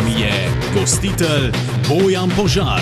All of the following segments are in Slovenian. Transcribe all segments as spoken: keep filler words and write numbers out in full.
vami je gostitelj Bojan Požar.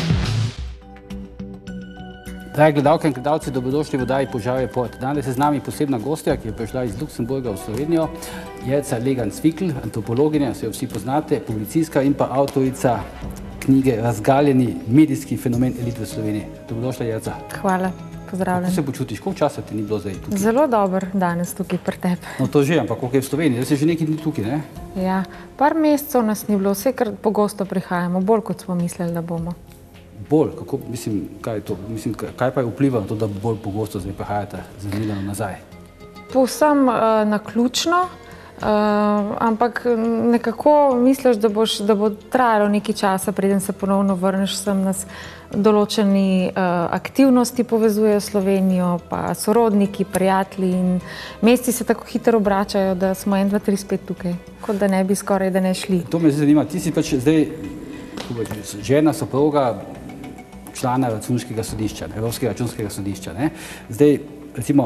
Dragi gledalke in gledalci, dobrodošli v oddaji Požar je pot. Danes je z nami posebna gostja, ki je prišla iz Luksemburga v Slovenijo, Jelca Legan-Cvikl, antropologinja, se jo vsi poznate, publicistka in pa avtorica knjige Razgaljeni medijski fenomen elit v Sloveniji. Dobrodošla, Jelca. Hvala, pozdravljen. Kako se počutiš? Koliko časa ti ni bilo zdaj tukaj? Zelo dober danes tukaj pri tebi. No to že, ampak koliko je v Sloveniji? Zdaj si že nekaj dni tukaj, ne? Ja, par mesecev nas ni bilo, vse kar pogosto prihajamo, bolj kot smo mislili, da bomo. Bolj? Kako, mislim, kaj je to? Mislim, kaj pa je vpliva na to, da bolj pogosto zdaj prihajate z Milano nazaj? Povsem uh, naključno, uh, ampak nekako misliš, da, boš, da bo trajalo nekaj časa, preden se ponovno vrneš sem, nas določeni uh, aktivnosti povezujejo Slovenijo, pa sorodniki, prijatelji in mesti se tako hitro obračajo, da smo en, dva, tri spet tukaj, kot da ne bi skoraj da ne šli. To me zdaj zanima, ti si pač zdaj žena, soproga, člana računskega sodišča, Evropskega računskega sodišča. Ne? Zdaj, recimo,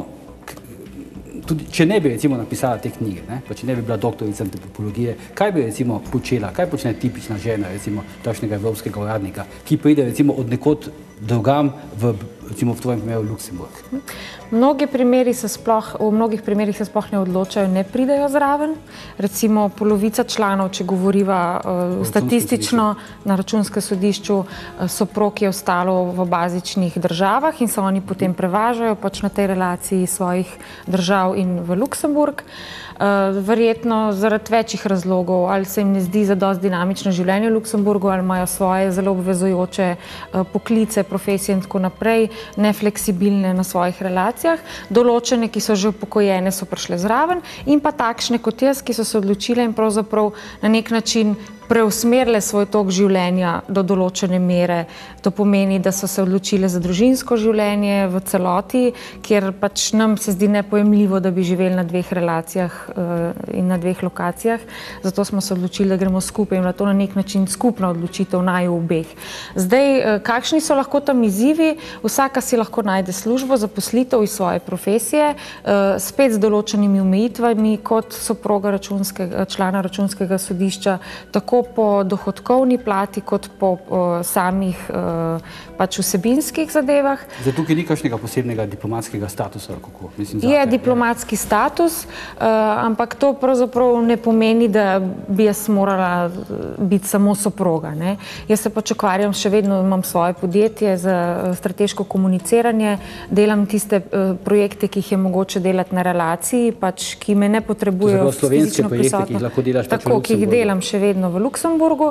tudi če ne bi recimo napisala te knjige, ne? Pa če ne bi bila doktorica antropologije, kaj bi recimo počela, kaj počne tipična žena, recimo takšnega evropskega uradnika, ki pride recimo od nekod drugam v, recimo v tvojem primeru Luksemburg? Mnogi primeri se sploh, v mnogih primerih se sploh ne odločajo, ne pridejo zraven. Recimo polovica članov, če govoriva uh, statistično na računskem sodišču, uh, soprog je ostalo v bazičnih državah in se oni potem prevažajo pač na tej relaciji svojih držav in v Luksemburg. Uh, verjetno zaradi večjih razlogov, ali se jim ne zdi za dosti dinamično življenje v Luksemburgu, ali imajo svoje zelo obvezujoče uh, poklice, profesije in tako naprej, nefleksibilne na svojih relacijah. Določene, ki so že upokojene, so prišle zraven in pa takšne kot jaz, ki so se odločile in pravzaprav na nek način preusmerile svoj tok življenja do določene mere. To pomeni, da so se odločile za družinsko življenje v celoti, kjer pač nam se zdi nepojemljivo, da bi živeli na dveh relacijah uh, in na dveh lokacijah. Zato smo se odločili, da gremo skupaj in da to na nek način skupna odločitev naju obeh. Zdaj, uh, kakšni so lahko tam izzivi? Vsaka si lahko najde službo, zaposlitev iz svoje profesije, uh, spet z določenimi omejitvami, kot soproga računskega, člana računskega sodišča, tako po dohodkovni plati, kot po o, samih o, pač vsebinskih zadevah. Zdaj tukaj ni kakšnega posebnega diplomatskega statusa, kako? Mislim, je zate, diplomatski je. status, uh, ampak to pravzaprav ne pomeni, da bi jaz morala biti samo soproga. Ne? Jaz se pač ukvarjam, še vedno imam svoje podjetje za strateško komuniciranje, delam tiste uh, projekte, ki jih je mogoče delati na relaciji, pač, ki me ne potrebujejo fizično prisotno. Ki jih lahko delaš pač v Luksemburgu. Tako, ki jih delam še vedno v Luksemburgu.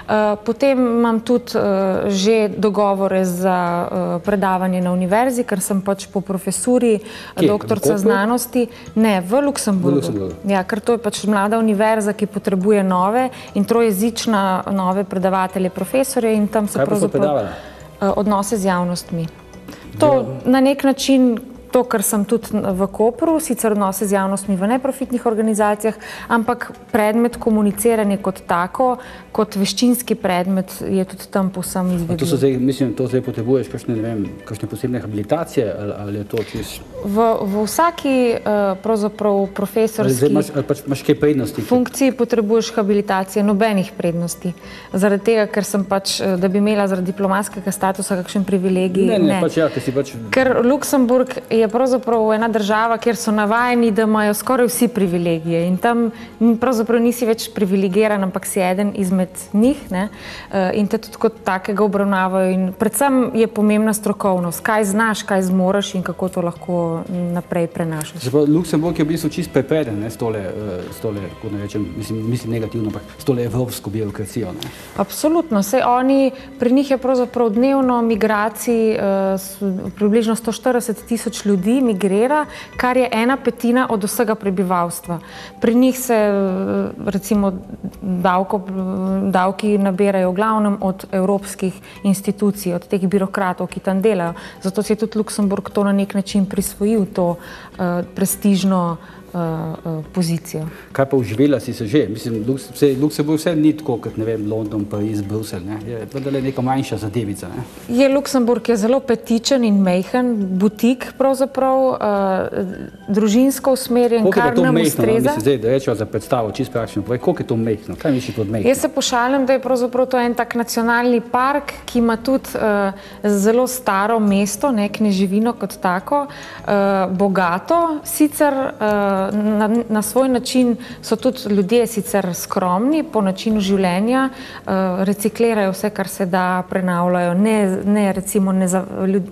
Potem imam tudi že dogovore za predavanje na univerzi, ker sem pač po profesuri doktorca znanosti. Ne, v Luksemburgu. Ja, ker to je pač mlada univerza, ki potrebuje nove in trojezična nove predavatelje, profesorje in tam se pravzaprav odnose z javnostmi. To na nek način to, kar sem tudi v Kopru, sicer odnose z javnostmi v neprofitnih organizacijah, ampak predmet komuniciranja kot tako, kot veščinski predmet je tudi tam povsem izvedljiv. To so zdaj, mislim, to zdaj potrebuješ kakšne, ne vem, kakšne posebne habilitacije, ali, ali je to čisto? V, v vsaki pravzaprav profesorski zdaj imaš, ali pač imaš kaj prednosti? Funkciji potrebuješ habilitacije, nobenih prednosti. Zaradi tega, ker sem pač, da bi imela zaradi diplomatskega statusa kakšen privilegij, ne. Ne, ne, pač ja, ker si pač... Ker Luksemburg je pravzaprav ena država, kjer so navajeni, da imajo skoraj vsi privilegije in tam pravzaprav nisi več privilegiran, ampak si eden izmed njih, ne? In te tudi kot takega obravnavajo in predvsem je pomembna strokovnost, kaj znaš, kaj zmoreš in kako to lahko naprej prenašaš. Zapravo, Luksemburg je v bistvu čist prepreden, ne, s tole, s tole, kot ne rečem, mislim, mislim negativno, ampak s tole evropsko birokracijo, ne? Absolutno, saj oni, pri njih je pravzaprav dnevno migracij uh, približno sto štirideset tisoč ljudi migrira, kar je ena petina od vsega prebivalstva. Pri njih se recimo davko, davki nabirajo v glavnem od evropskih institucij, od teh birokratov, ki tam delajo. Zato si je tudi Luksemburg to na nek način prisvojil, to uh, prestižno uh, pozicijo. Kaj pa uživela si se že? Mislim, Luksemburg vse ni tako, kot ne vem, London, Pariz, Bruselj, ne? Je vendar neka manjša zadevica, ne? Je Luksemburg je zelo petičen in mejhen, butik pravzaprav, uh, družinsko usmerjen, kar nam ustreza. Mislim, zdaj, da rečeva za predstavo, čisto praktično povej, koliko je to mejhno? Kaj misliš pod mejhno? Jaz se pošalim, da je pravzaprav to en tak nacionalni park, ki ima tudi uh, zelo staro mesto, ne, Kneževino kot tako, uh, bogato, sicer uh, na, na svoj način so tudi ljudje sicer skromni po načinu življenja, uh, reciklirajo vse, kar se da, prenavljajo, ne, ne recimo ne, za, ljud,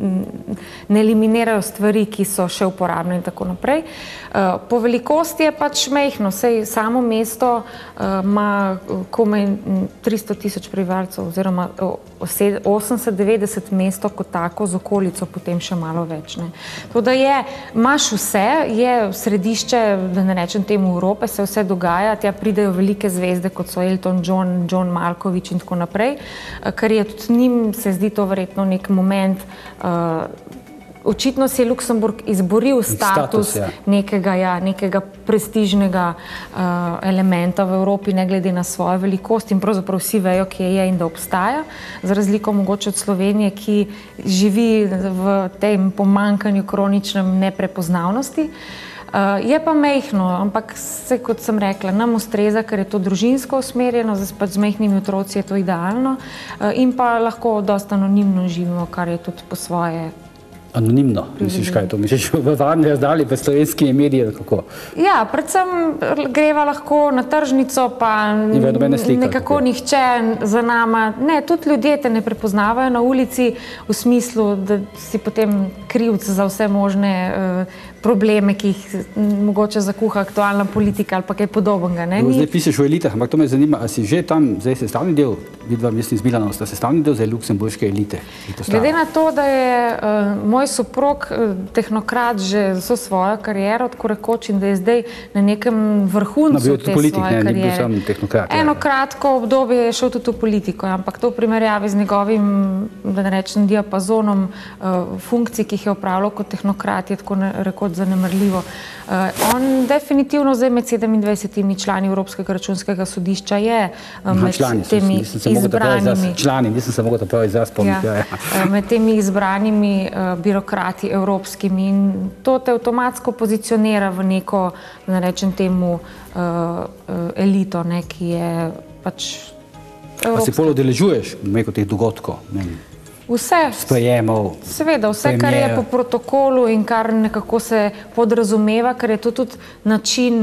ne eliminirajo stvari, ki so še uporabne in tako naprej. Uh, po velikosti je pač mejhno, sej samo mesto uh, ima komaj tristo tisoč prebivalcev oziroma osemdeset devetdeset mesto kot tako z okolico, potem še malo več. Ne. To, da je, imaš vse, je središče, da ne rečem temu Evrope, se vse dogaja, tja pridejo velike zvezde, kot so Elton John, John Malkovich in tako naprej, ker je tudi njim, se zdi to verjetno nek moment, uh, očitno si je Luksemburg izboril status, status ja. nekega, ja, nekega prestižnega uh, elementa v Evropi, ne glede na svojo velikost in pravzaprav vsi vejo, kje je in da obstaja, za razliko mogoče od Slovenije, ki živi v tem pomanjkanju kroničnem neprepoznavnosti. Uh, je pa mejhno, ampak se, kot sem rekla, nam ustreza, ker je to družinsko usmerjeno, z, z mejhnimi otroci je to idealno uh, in pa lahko dosta anonimno živimo, kar je tudi po svoje. Anonimno, misliš kaj to? Misliš v varni razdalji, v slovenskimi mediji, kako? Ja, predvsem greva lahko na tržnico, pa slika, nekako tako. Nihče za nama, ne, tudi ljudje te ne prepoznavajo na ulici v smislu, da si potem krivc za vse možne uh, probleme, ki jih mogoče zakuha aktualna politika ali pa kaj podobnega. Ne? No, zdaj pišeš o elitah, ampak to me zanima, a si že tam zdaj sestavni del, vidva mislim z Milanom, sta sestavni del zdaj luksemburške elite? Glede na to, da je uh, moj soprog uh, tehnokrat že vso svojo kariero, tako rekoč, in da je zdaj na nekem vrhuncu no, te politik, svoje ne, kariere. Tehnokrat, Eno ja. kratko obdobje je šel tudi v politiko, ampak to v primerjavi z njegovim, da ne rečem, diapazonom uh, funkcij, ki jih je opravljal kot tehnokrat, je tako rekoč zanemrljivo. Uh, on definitivno zdaj med sedemindvajsetimi člani Evropskega računskega sodišča je uh, med člani, temi nisem, nisem izbranimi. Člani, nisem se mogel prav izraz spomniti. Ja, ja. Med temi izbranimi uh, birokrati evropskimi in to te avtomatsko pozicionira v neko, da ne rečem temu, uh, uh, elito, ne, ki je pač evropska. A se pol udeležuješ neko teh dogodkov? Ne? Vse, sprejemov, seveda, vse, kar je po protokolu in kar nekako se podrazumeva, ker je to tudi način,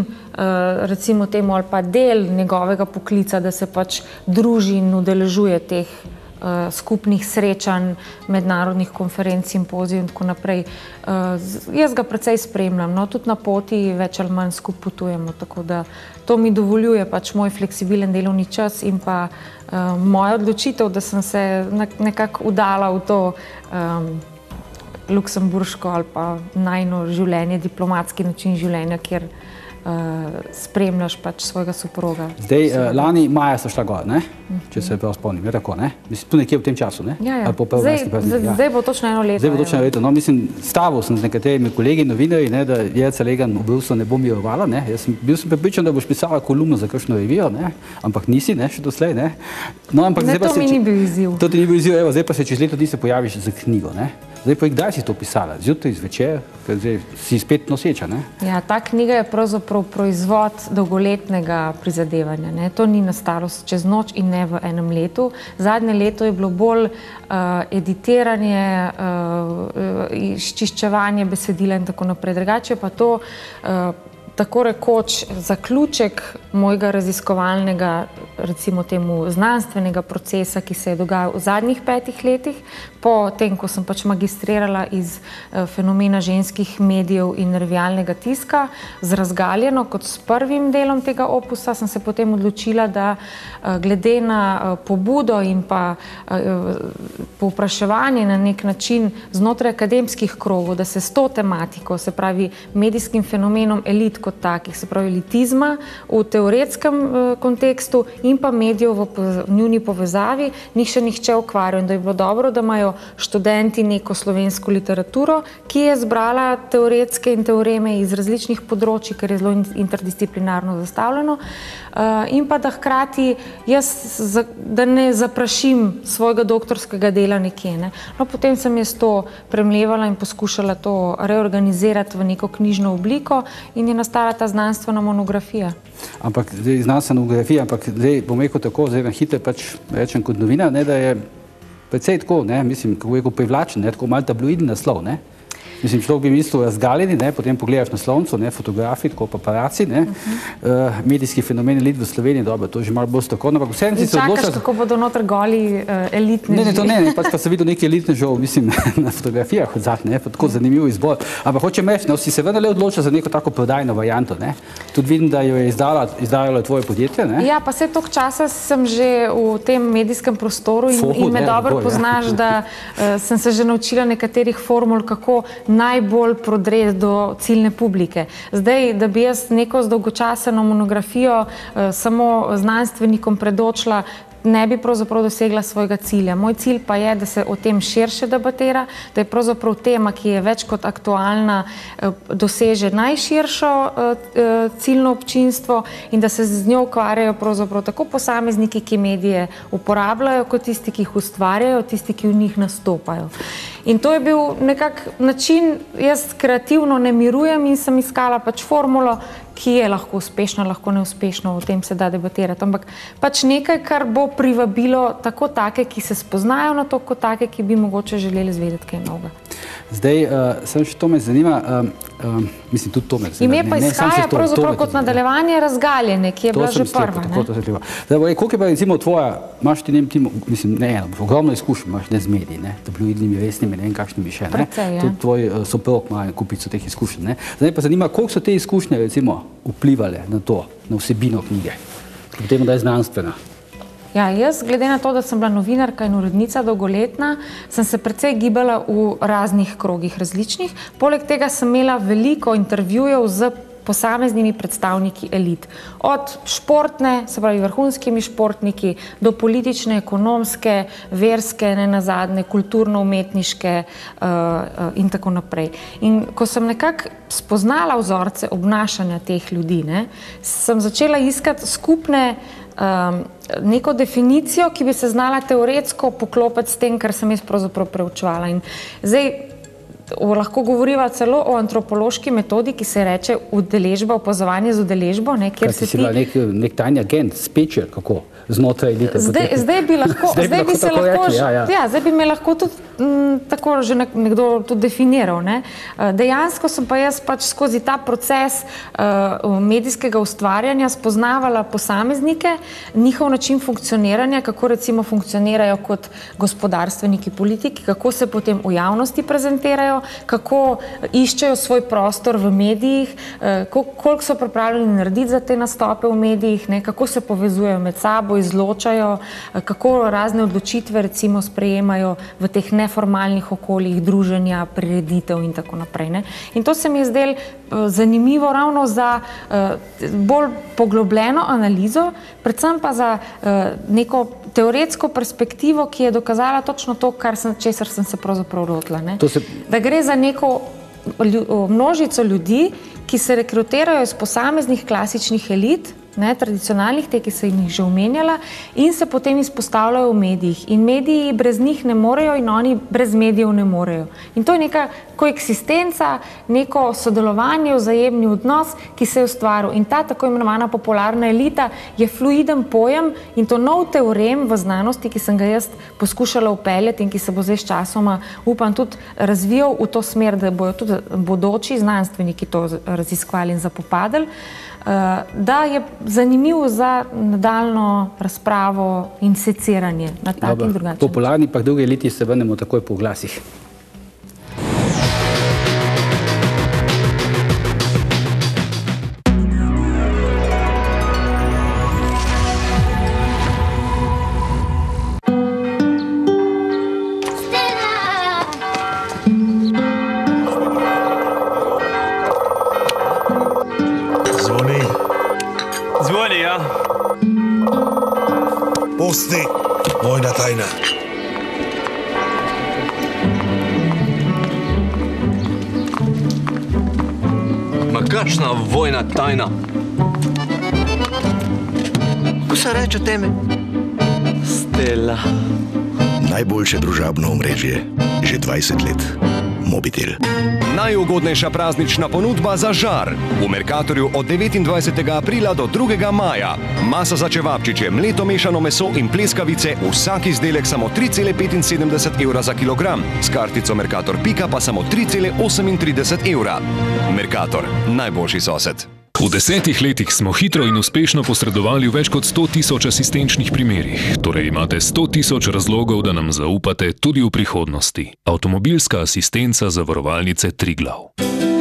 recimo temu, ali pa del njegovega poklica, da se pač druži in udeležuje teh skupnih srečanj, mednarodnih konferenc, simpozij in tako naprej. Jaz ga precej spremljam, no, tudi na poti več ali manj skupaj potujemo, tako da to mi dovoljuje pač moj fleksibilen delovni čas in pa uh, moja odločitev, da sem se nekako udala v to um, luksemburško ali pa najino življenje, diplomatski način življenja, kjer uh, spremljaš pač svojega soproga. Zdaj, uh, lani maja so šla gor, ne? Če se prav spomnim, je tako, ne? Mislim, tu nekje v tem času, ne? Ja, ja. Zdaj, zdaj, ja. zdaj bo točno eno leto. Zdaj bo točno eno leto. No, mislim, stavil sem z nekaterimi kolegi, novinarji, ne, da Jelca Legan v Bruslu ne bo mirovala, ne? Jaz sem, bil sem prepričan, da boš pisala kolumno za kakšno revijo, ne? Ampak nisi, ne, še doslej, ne? No, ampak ne, zdaj pa to se, mi ni bil izziv. To ti ni bil izziv, evo, zdaj pa se čez leto dni se pojaviš za knjigo, ne? Zdaj pa kdaj si to pisala? Zjutraj, zvečer, ker zdaj si spet noseča, ne? Ja, ta knjiga je pravzaprav proizvod dolgoletnega prizadevanja, ne? To ni nastalo čez noč in ne v enem letu. Zadnje leto je bilo bolj uh, editiranje, uh, izčiščevanje besedila in tako naprej. Drugače pa to uh, tako rekoč zaključek mojega raziskovalnega, recimo temu znanstvenega procesa, ki se je dogajal v zadnjih petih letih, po tem, ko sem pač magistrirala iz uh, fenomena ženskih medijev in revijalnega tiska, z razgaljeno kot s prvim delom tega opusa, sem se potem odločila, da uh, glede na uh, pobudo in pa uh, povpraševanje na nek način znotraj akademskih krogov, da se s to tematiko, se pravi medijskim fenomenom elit kot takih, se pravi elitizma v teoretskem uh, kontekstu in pa medijev v, v njuni povezavi njih še nihče ukvarjal in da je bilo dobro, da imajo študenti neko slovensko literaturo, ki je zbrala teoretske in teoreme iz različnih področji, ker je zelo interdisciplinarno zastavljeno, in pa da hkrati jaz, da ne zaprašim svojega doktorskega dela nekje. Ne. No, potem sem jaz to premlevala in poskušala to reorganizirati v neko knjižno obliko in je nastala ta znanstvena monografija. Ampak zdaj znanstvena monografija, ampak zdaj bom rekel tako, zdaj na hitro pač rečem kot novinar, ne, da je precej tako, ne, mislim, kako rekel, privlačen, ne, tako malo tabloidni naslov, ne. Mislim, človek bi mislil razgaljeni, ne, potem pogledaš na slovnico, ne, fotografiji, tako paparaci, ne, uh-huh. uh, medijski fenomeni elit v Sloveniji, dobro, to je že malo bolj strokovno, ampak vseeno si se odločila... In čakaš, kako bodo noter goli uh, elitneži. Ne, ne, to ne, ne, pač pa sem videl nekaj elitnežev, mislim, na fotografijah odzad, ne, tako zanimiv izbor. Ampak hočem reči, no, si se vendarle odločila za neko tako prodajno varianto, ne. Tudi vidim, da jo je izdala, izdajalo tvoje podjetje, ne. Ja, pa vse toliko časa sem že v tem medijskem prostoru in, Fohu, in me ne, dobro bo, poznaš, ja. da uh, sem se že naučila nekaterih formul, kako najbolj prodreti do ciljne publike. Zdaj, da bi jaz neko z dolgočaseno monografijo eh, samo znanstvenikom predočila, ne bi pravzaprav dosegla svojega cilja. Moj cilj pa je, da se o tem širše debatira, da je pravzaprav tema, ki je več kot aktualna, doseže najširšo ciljno občinstvo in da se z njo ukvarjajo pravzaprav tako posamezniki, ki medije uporabljajo, kot tisti, ki jih ustvarjajo, tisti, ki v njih nastopajo. In to je bil nekak način, jaz kreativno ne mirujem in sem iskala pač formulo, ki je lahko uspešno, lahko neuspešno, o tem se da debatirati. Ampak pač nekaj, kar bo privabilo tako take, ki se spoznajo na to, kot take, ki bi mogoče želeli zvedeti kaj novega. Zdaj, uh, sem še to me zanima, um, um, mislim, tudi to me zanima. Ime pa izhaja pravzaprav kot nadaljevanje Razgaljene, ki je bila že prva. Zdaj, koliko je pa recimo tvoja, imaš ti ne, ti, mislim, ne eno, ogromno izkušnje imaš ne z mediji, ne, tabloidnimi, resnimi, ne vem kakšnimi še, ne. Precej, ja. Tudi tvoj uh, soprog ima kupico teh izkušenj, ne. Zdaj pa zanima, koliko so te izkušnje, recimo, vplivale na to, na vsebino knjige, potem, da je znanstvena. Ja, jaz, glede na to, da sem bila novinarka in urednica dolgoletna, sem se precej gibala v raznih krogih različnih. Poleg tega sem imela veliko intervjujev z posameznimi predstavniki elit. Od športne, se pravi vrhunskimi športniki, do politične, ekonomske, verske, nenazadnje, kulturno-umetniške uh, uh, in tako naprej. In ko sem nekako spoznala vzorce obnašanja teh ljudi, ne, sem začela iskati skupne um, neko definicijo, ki bi se znala teoretsko poklopiti s tem, kar sem jaz pravzaprav preučevala. In zdaj lahko govoriva celo o antropološki metodi, ki se reče udeležba, opazovanje z udeležbo, ne, kjer se ti... Nek, nek tajni agent, spečer, kako? Znotraj elite. Zdaj, zdaj bi lahko, zdaj zdaj bi se lahko, rekli, ja, ja. Ja, zdaj bi me lahko tudi m, tako že nekdo tudi definiral, ne. Dejansko sem pa jaz pač skozi ta proces uh, medijskega ustvarjanja spoznavala posameznike, njihov način funkcioniranja, kako recimo funkcionirajo kot gospodarstveniki, politiki, kako se potem v javnosti prezentirajo, kako iščejo svoj prostor v medijih, uh, koliko so pripravljeni narediti za te nastope v medijih, ne, kako se povezujejo med sabo, izločajo, kako razne odločitve recimo sprejemajo v teh neformalnih okoljih, druženja, prireditev in tako naprej. Ne. In to se mi je zdelo uh, zanimivo ravno za uh, bolj poglobljeno analizo, predvsem pa za uh, neko teoretsko perspektivo, ki je dokazala točno to, kar sem, česar sem se pravzaprav lotila. Ne. Se... Da gre za neko množico ljudi, ki se rekrutirajo iz posameznih klasičnih elit, ne, tradicionalnih, te, ki se jih že omenjala, in se potem izpostavljajo v medijih. In mediji brez njih ne morejo in oni brez medijev ne morejo. In to je neka koeksistenca, neko sodelovanje, vzajemni odnos, ki se je ustvaril. In ta tako imenovana popularna elita je fluiden pojem in to nov teorem v znanosti, ki sem ga jaz poskušala upeljati in ki se bo zdaj s časoma, upam, tudi razvijal v to smer, da bojo tudi bodoči znanstveniki to raziskovali in zapopadali, da je zanimiv za nadaljno razpravo in seciranje na tak in drugačen. Popularni pa drugi eliti se vrnemo takoj po glasih. Zvoni, ja. Skrivnosti, vojna tajna. Ma kakšna vojna tajna? Ko se reče teme? Stela. Najboljše družabno omrežje že dvajset let. Mobitel. Najugodnejša praznična ponudba za žar. V Mercatorju od devetindvajsetega aprila do drugega maja. Masa za čevapčiče, mleto mešano meso in pleskavice, vsak izdelek samo tri cele petinsedemdeset evra za kilogram. S kartico Mercator Pika pa samo tri cele osemintrideset evra. Mercator, najboljši sosed. V desetih letih smo hitro in uspešno posredovali v več kot sto tisoč asistenčnih primerih, torej imate sto tisoč razlogov, da nam zaupate tudi v prihodnosti. Avtomobilska asistenca zavarovalnice Triglav.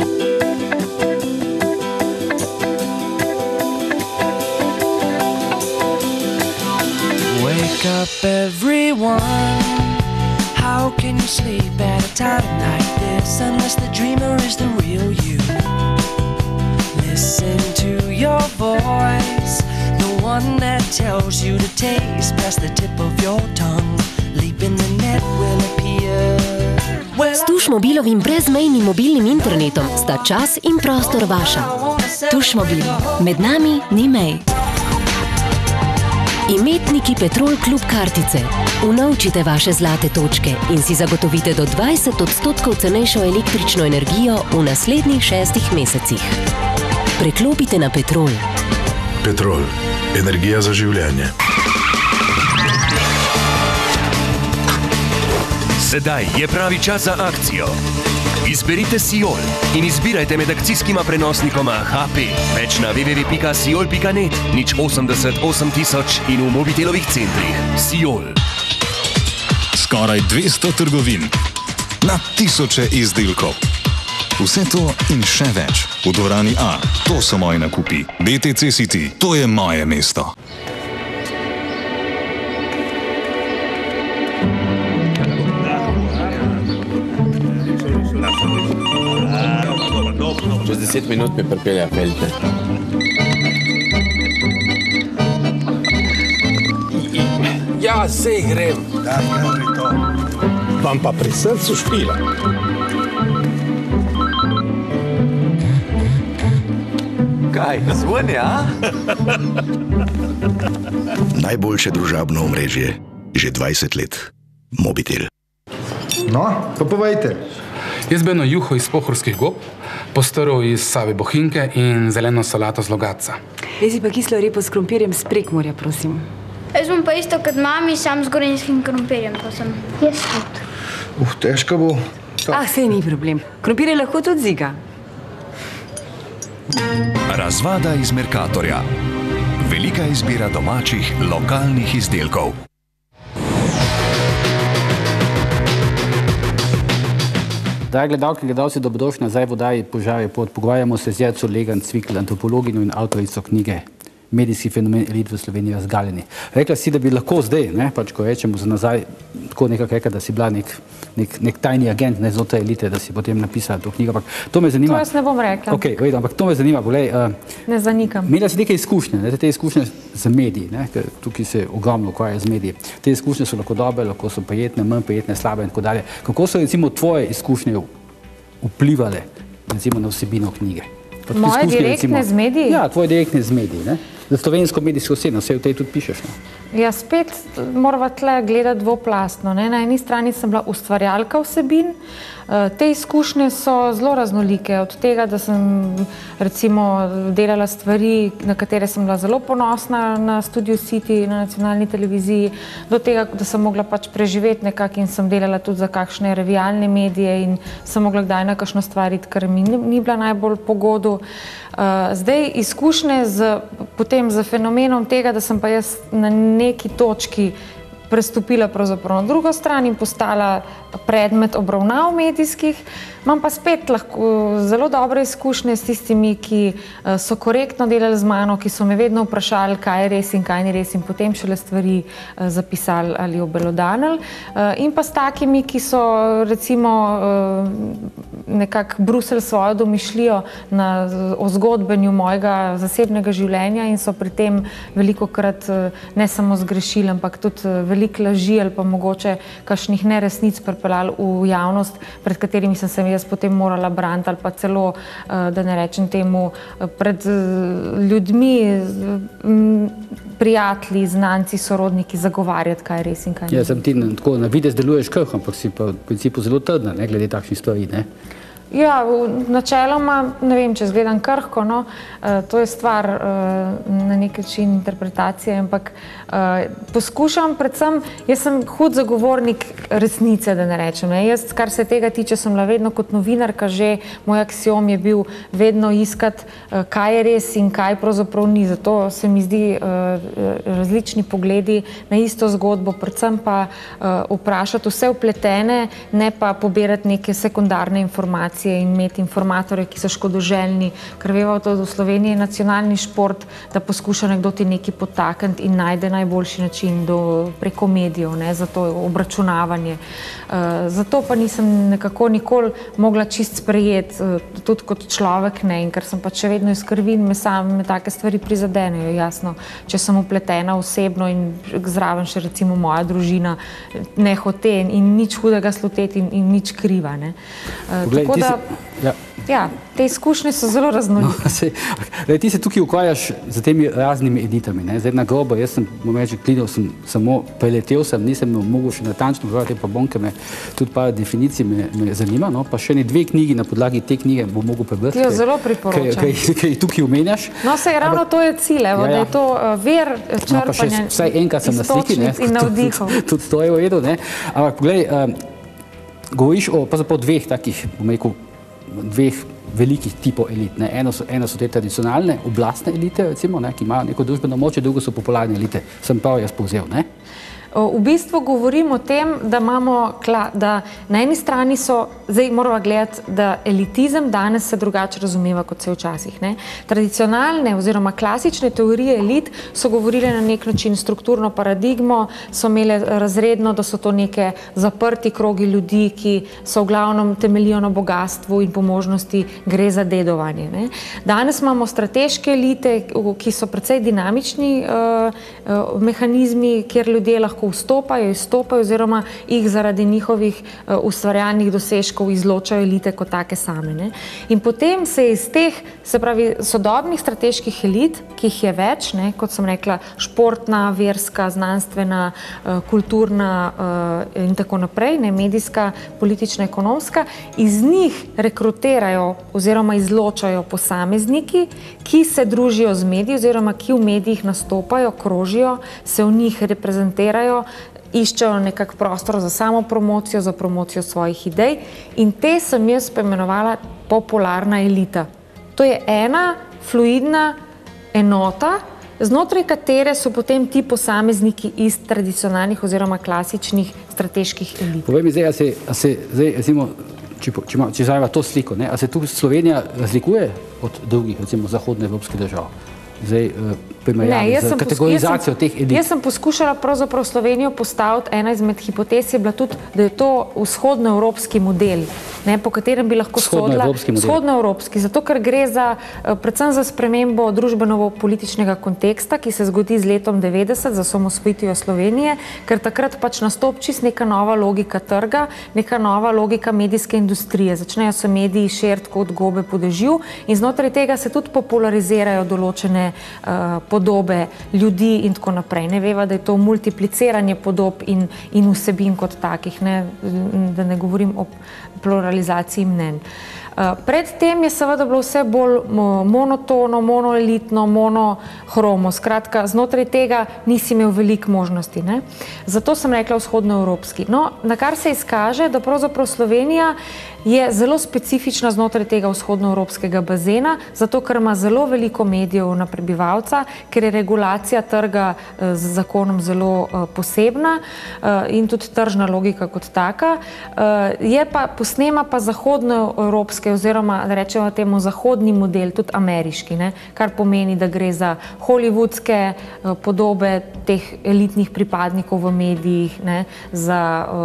Wake up everyone, how can you sleep at a time like this unless the dreamer is the real you? Listen to your voice, the one that tells you to taste past the tip of your tongue. Leap in the net will appear. S Tušmobilovim brezmejnim mobilnim internetom sta čas in prostor vaša. Tušmobil. Med nami ni mej. Imetniki Petrol Klub kartice. Unovčite vaše zlate točke in si zagotovite do dvajset odstotkov cenejšo električno energijo v naslednjih šestih mesecih. Preklopite na Petrol. Petrol. Energija za življenje. Sedaj je pravi čas za akcijo. Izberite Siol in izbirajte med akcijskima prenosnikoma H P. Več na w w w pika siol pika net, nič osemdeset osem tisoč in v Mobitelovih centrih. Siol. Skoraj dvesto trgovin. Na tisoče izdelkov. Vse to in še več v dvorani A. To so moji nakupi. B T C City. To je moje mesto. Čez deset minut mi pripelja pelte. Ja, sej grem. Da, gre to. Vam pa pri srcu špila. Kaj, zvoni, a? Najboljše družabno omrežje že dvajset let. Mobitel. No, pa povejte. Jaz bi eno juho iz pohorskih gob, postrl iz Save Bohinke in zeleno solato z Logatca. Jaz pa kislo repo s krompirjem s Prekmurja, prosim. Jaz bom pa isto kot mami, sam z gorenjskim krompirjem, prosim. Jaz tudi. Uh, težko bo. Ah, sej ni problem. Krompir je lahko tudi ziga. Razvada iz Mercatorja. Velika izbira domačih, lokalnih izdelkov. Dragi gledalke in gledalci, dobrodošli nazaj v oddaji Požar je pot. Pogovarjamo se z Jerco Legan Cvikl, antropologinjo in avtorico knjige Medijski fenomen elit v Sloveniji razgaljeni. Rekla si, da bi lahko zdaj, ne, pač ko rečemo za nazaj, tako nekako rekla, da si bila nek, nek, nek tajni agent, ne, znotraj elite, da si potem napisala to knjigo, ampak to me zanima. To jaz ne bom rekla. Ok, redo, ampak to me zanima, bolej. Uh, ne zanikam. Imela si nekaj izkušnje, ne, te izkušnje z mediji, ne, ker tukaj se ogromno ukvarja z mediji. Te izkušnje so lahko dobre, lahko so prijetne, manj prijetne, slabe in tako dalje. Kako so recimo tvoje izkušnje vplivale recimo na vsebino knjige? Moje direktne z mediji? Ja, tvoje direktne z mediji, ne? Za slovensko medijsko sceno, vse v tej tudi pišeš, ne? Ja, spet morava tle gledati dvoplastno, ne? Na eni strani sem bila ustvarjalka vsebin, te izkušnje so zelo raznolike, od tega, da sem recimo delala stvari, na katere sem bila zelo ponosna na Studio City, na nacionalni televiziji, do tega, da sem mogla pač preživeti nekako in sem delala tudi za kakšne revijalne medije in sem mogla kdaj na kakšno stvar iti, kar mi ni bila najbolj po godu. Zdaj izkušnje z, potem z fenomenom tega, da sem pa jaz na neki točki prestopila pravzaprav na drugo stran in postala predmet obravnav medijskih. Imam pa spet lahko zelo dobre izkušnje s tistimi, ki so korektno delali z mano, ki so me vedno vprašali, kaj je res in kaj ni res in potem šele stvari zapisali ali obelodanili. In pa s takimi, ki so recimo nekako brusili svojo domišljijo na ozgodbenju mojega zasebnega življenja in so pri tem velikokrat ne samo zgrešili, ampak tudi veliko laži ali pa mogoče kakšnih neresnic pripeljali v javnost, pred katerimi sem se jaz potem morala braniti ali pa celo, da ne rečem temu, pred ljudmi, prijatelji, znanci, sorodniki zagovarjati, kaj je res in kaj ni. Ja, sem ti tako na videz deluješ krh, ampak si pa v principu zelo trdna, ne, glede takšnih stvari, ne? Ja, načeloma, ne vem, če zgledam krhko, no, to je stvar na nek način interpretacije, ampak poskušam predvsem, jaz sem hud zagovornik resnice, da ne rečem, ne. Jaz, kar se tega tiče, sem bila vedno kot novinarka že, moj aksiom je bil vedno iskati, kaj je res in kaj pravzaprav ni, zato se mi zdi različni pogledi na isto zgodbo, predvsem pa vprašati vse vpletene, ne pa pobirati neke sekundarne informacije in imeti informatorje, ki so škodoželjni, ker veva, da v Sloveniji je nacionalni šport, da poskuša nekdo ti nekaj potakniti in najde najboljši način do, preko medijev, ne, za to obračunavanje. Uh, zato pa nisem nekako nikoli mogla čist sprejeti, uh, tudi kot človek, ne, in ker sem pa še vedno iz krvi in me same me take stvari prizadenejo, jasno, če sem upletena osebno in zraven še recimo moja družina ne hote in nič hudega sluteti in, in nič kriva, ne. Uh, Poglej, tako da, Ja. ja, te izkušnje so zelo raznolike. No, se, ti se tukaj ukvarjaš z temi raznimi editami, ne? Zdaj na grobo, jaz sem, bom reči, gledal sem samo, preletel sem, nisem mogel še natančno povedati, pa bom, ker me tudi par definicij me, me zanima, no? Pa še ne dve knjigi, na podlagi te knjige bom mogel prebrati. Ti jo zelo priporočam. Kaj jih tukaj omenjaš. No, sej ravno Ampak, to je cilj, evo, ja, ja. Da je to uh, ver črpanja, no, pa še vsaj enkrat sem na sliki, ne? In navdihov. Tudi, tudi to je v redu, ne? Ampak, poglej, um, govoriš o pravzaprav dveh takih, bom rekel, dveh velikih tipov elit. Ne? Eno, so, eno so te tradicionalne, oblastne elite, recimo, ne? Ki imajo neko družbeno moč, drugo so popularne elite. Sem prav jaz povzel, ne? V bistvu govorim o tem, da imamo, da na eni strani so, zdaj moramo gledati, da elitizem danes se drugače razumeva, kot se včasih, ne. Tradicionalne oziroma klasične teorije elit so govorile na nek način strukturno paradigmo, so imele razredno, da so to neke zaprti krogi ljudi, ki so v glavnem temeljijo na bogatstvu in po možnosti gre za dedovanje, ne. Danes imamo strateške elite, ki so precej dinamični uh, uh, mehanizmi, kjer ljudje lahko vstopajo, izstopajo oziroma jih zaradi njihovih uh, ustvarjalnih dosežkov izločajo elite kot take same, ne. In potem se iz teh, se pravi, sodobnih strateških elit, ki jih je več, ne, kot sem rekla, športna, verska, znanstvena, uh, kulturna uh, in tako naprej, ne, medijska, politična, ekonomska, iz njih rekrutirajo oziroma izločajo posamezniki, ki se družijo z mediji oziroma ki v medijih nastopajo, krožijo, se v njih reprezentirajo, iščejo nekak prostor za samopromocijo, za promocijo svojih idej in te sem jaz poimenovala popularna elita. To je ena fluidna enota, znotraj katere so potem ti posamezniki iz tradicionalnih oziroma klasičnih strateških elit. Povej mi zdaj, a se, a se zdaj, recimo, če, če, če zajeva to sliko, ne, a se tu Slovenija razlikuje od drugih, recimo, zahodnoevropskih držav? Zdaj, primerjavi z kategorizacijo teh elit. Jaz sem poskušala pravzaprav Slovenijo postaviti, ena izmed hipotez je bila tudi, da je to vzhodnoevropski model, ne, po katerem bi lahko sodila vzhodnoevropski, zato ker gre za, predvsem za spremembo družbeno-političnega konteksta, ki se zgodi z letom devetdeset, za osamosvojitvijo Slovenije, ker takrat pač nastopi čisto neka nova logika trga, neka nova logika medijske industrije. Začnejo se mediji širiti kot gobe po dežju in znotraj tega se tudi popularizirajo določene uh, podobe ljudi in tako naprej. Ne veva, da je to multipliciranje podob in, in vsebin kot takih, ne, da ne govorim o pluralizaciji mnenj. Predtem je seveda bilo vse bolj monotono, monoelitno, monohromo. Skratka, znotraj tega nisi imel veliko možnosti. Ne? Zato sem rekla vzhodnoevropski. No, na kar se izkaže, da pravzaprav Slovenija je zelo specifična znotraj tega vzhodnoevropskega bazena, zato ker ima zelo veliko medijev na prebivalca, ker je regulacija trga z zakonom zelo posebna in tudi tržna logika kot taka. Je pa, posnema pa zahodnoevropske oziroma, da rečemo temu, zahodni model, tudi ameriški, ne? Kar pomeni, da gre za hollywoodske podobe teh elitnih pripadnikov v medijih, ne? Za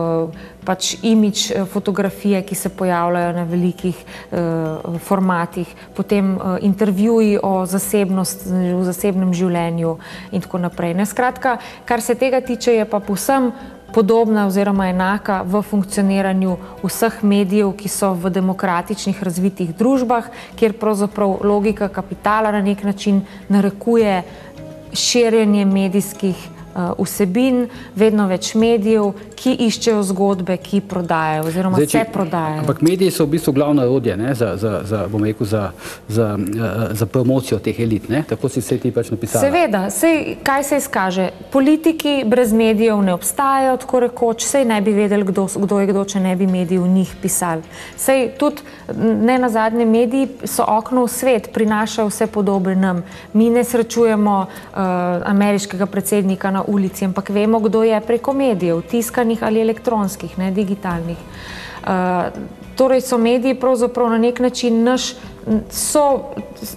pač imidž fotografije, ki se pojavljajo na velikih uh, formatih, potem uh, intervjuji o zasebnosti, v zasebnem življenju in tako naprej. Ne? Skratka, kar se tega tiče, je pa povsem podobna oziroma enaka v funkcioniranju vseh medijev, ki so v demokratičnih razvitih družbah, kjer pravzaprav logika kapitala na nek način narekuje širjenje medijskih vsebin, vedno več medijev, ki iščejo zgodbe, ki prodajajo oziroma se prodajajo. Ampak mediji so v bistvu glavno orodje, ne, za, za, za, bom rekel, za, za, za promocijo teh elit, ne? Tako si vse ti pač napisala. Seveda, sej, kaj se izkaže? Politiki brez medijev ne obstajajo, tako rekoč, sej ne bi vedeli, kdo, kdo je kdo, če ne bi mediji v njih pisali. Sej tudi ne nazadnje mediji so okno v svet, prinašajo vse podobe nam. Mi ne srečujemo uh, ameriškega predsednika na ulici, ampak vemo, kdo je preko medijev, tiskanih ali elektronskih, ne, digitalnih. Uh, torej so mediji pravzaprav na nek način naš so,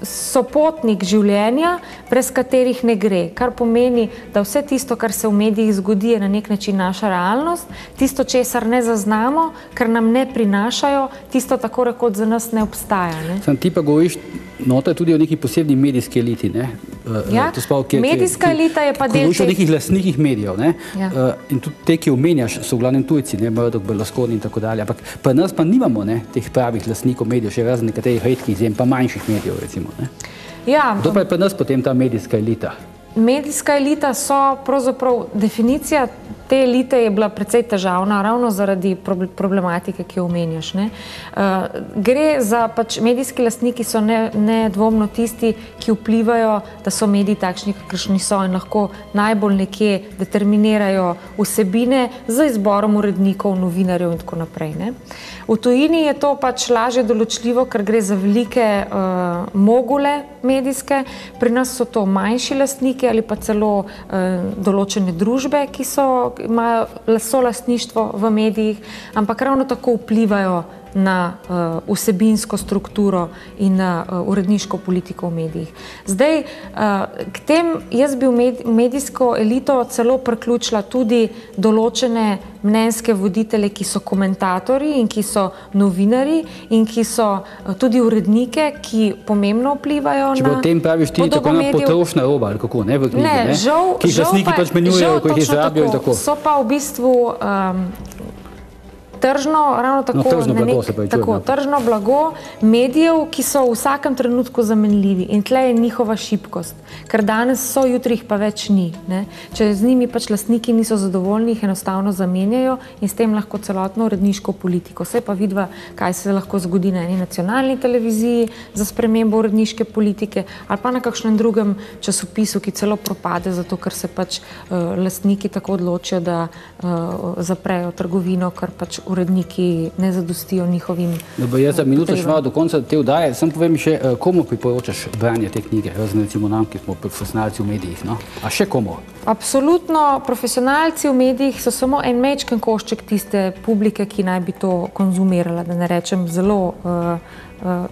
sopotnik življenja, brez katerih ne gre. Kar pomeni, da vse tisto, kar se v medijih zgodi, je na nek način naša realnost, tisto, česar ne zaznamo, kar nam ne prinašajo, tisto tako rekoč za nas ne obstaja. Ne? Sam ti pa govoriš noter tudi o neki posebni medijski eliti, ne? Ja, spav, kjer, medijska kjer, elita je pa del govoriš o nekih lastnikih medijev, ne? Ja. In tudi te, ki omenjaš, so v glavnem tujci, ne? Murdoch, Berlusconi in tako dalje. Ampak pa nas pa nimamo, ne? Teh pravih lastnikov medijev, še razen nekaterih redkih izjem, pa manjših medijev, recimo, ne? Ja. Kdo pa je pa nas potem ta medijska elita? Medijska elita so pravzaprav, definicija te elite je bila precej težavna, ravno zaradi problematike, ki jo omenjaš. Ne? Uh, gre za, pač medijski lastniki so ne, nedvomno tisti, ki vplivajo, da so mediji takšni, kakršni so in lahko najbolj nekje determinirajo vsebine z izborom urednikov, novinarjev in tako naprej. Ne? V tujini je to pač lažje določljivo, ker gre za velike uh, mogule medijske, pri nas so to manjši lastniki ali pa celo uh, določene družbe, ki so imajo solastništvo v medijih, ampak ravno tako vplivajo na uh, vsebinsko strukturo in na uh, uredniško politiko v medijih. Zdaj, uh, k tem jaz bi v med, medijsko elito celo priključila tudi določene mnenjske voditelje, ki so komentatorji in ki so novinari in ki so uh, tudi urednike, ki pomembno vplivajo Če na podobo medijev. Če po tem praviš ti tako na potrošna roba, ali kako, ne, v knjigi, ne? ne? Žal, ki jih lastniki pač menjujejo, ko jih izrabijo in tako. So pa v bistvu um, tržno, ravno tako, no, tržno, blago, nek, se pa tako tržno blago medijev, ki so v vsakem trenutku zamenljivi in tle je njihova šibkost, ker danes so, jutri jih pa več ni. Ne? Če z njimi pač lastniki niso zadovoljni, jih enostavno zamenjajo in s tem lahko celotno uredniško politiko. Saj pa vidva, kaj se lahko zgodi na eni nacionalni televiziji za spremembo uredniške politike ali pa na kakšnem drugem časopisu, ki celo propade, zato ker se pač uh, lastniki tako odločijo, da uh, zaprejo trgovino, ker pač uredniki ne zadostijo njihovim Dobro, jaz za minuto še malo do konca te vdaje, sem povem še, komu priporočaš branje te knjige, razen recimo nam, ki smo profesionalci v medijih, no? A še komu? Absolutno, profesionalci v medijih so samo en majčken košček tiste publike, ki naj bi to konzumirala, da ne rečem zelo uh, uh,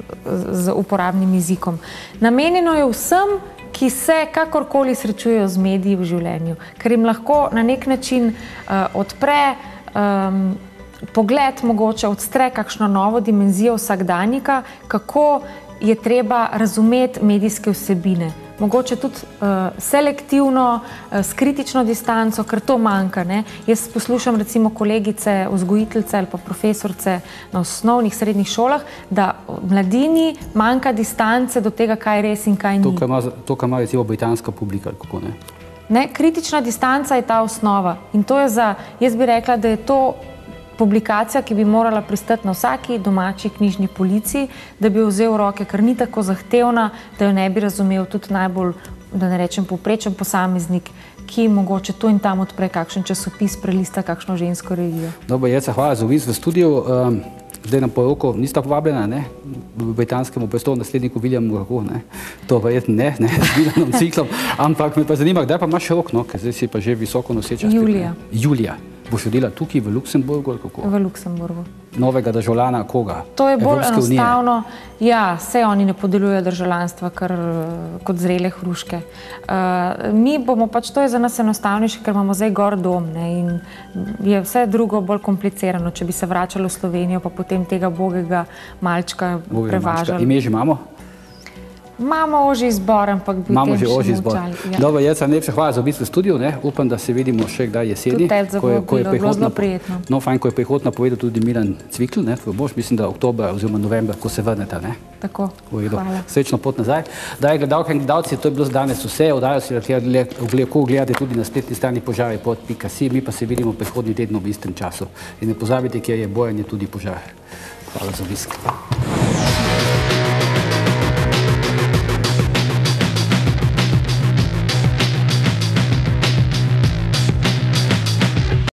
z uporabnim jezikom. Namenjeno je vsem, ki se kakorkoli srečujejo z mediji v življenju, ker jim lahko na nek način uh, odpre um, pogled, mogoče odstre kakšno novo dimenzijo vsakdanjika, kako je treba razumeti medijske vsebine. Mogoče tudi uh, selektivno, uh, s kritično distanco, ker to manjka. Ne? Jaz poslušam recimo kolegice, vzgojiteljice ali pa profesorce na osnovnih, srednjih šolah, da mladini manjka distance do tega, kaj je res in kaj ni. To, kar ima, to, kar ima recimo britanska publika, ali kako ne? Ne? Kritična distanca je ta osnova in to je za, jaz bi rekla, da je to publikacija, ki bi morala pristati na vsaki domači knjižni polici, da bi jo vzel v roke, ker ni tako zahtevna, da jo ne bi razumel tudi najbolj, da ne rečem, povprečen posameznik, ki mogoče tu in tam odpre kakšen časopis, prelista kakšno žensko revijo. Dobro, Jeca, hvala za obisk v studiu. Um, zdaj na poroko nista povabljena, ne? V britanskemu prestolu nasledniku Williamu kako, ne? To verjetno ne, ne, z Milanom Ciklom, ampak me pa zanima, kdaj pa imaš rok, no? Ker zdaj si pa že visoko noseča. Julija. Julija. Boš hodila tukaj v Luksemburgu ali kako? V Luksemburgu. Novega državljana koga? To je bolj Evropske unije? enostavno. Ja, saj oni ne podeljujejo državljanstva kar kot zrele hruške. Uh, mi bomo pač, to je za nas enostavnejše, ker imamo zdaj gor dom, ne, in je vse drugo bolj komplicirano, če bi se vračali v Slovenijo, pa potem tega bogega malčka prevažali. Ime že imamo? Imamo ožji izbor, ampak bi Imamo tem že še ožji izbor. molčali. Ja. Dobro, Jeca, najlepša hvala za obisk v studiu, ne? Upam, da se vidimo še kdaj jeseni. Tudi tebi za ko je- ko je povabilo, bilo prihodna- zelo prijetno. No, fajn, ko je prihodna povedal tudi Milan Cvikl, ne? Tvoj mož, mislim, da oktobra oziroma novembra, ko se vrneta, ne? Tako, V redu. hvala. Srečno pot nazaj. Daj, gledalke in gledalci, to je bilo za danes vse. Oddajo si lahko ogledate tudi na spletni strani požari pod pika si, mi pa se vidimo prihodnji teden ob istem času. In ne pozabite, kjer je bojanje tudi požar. Hvala za obisk.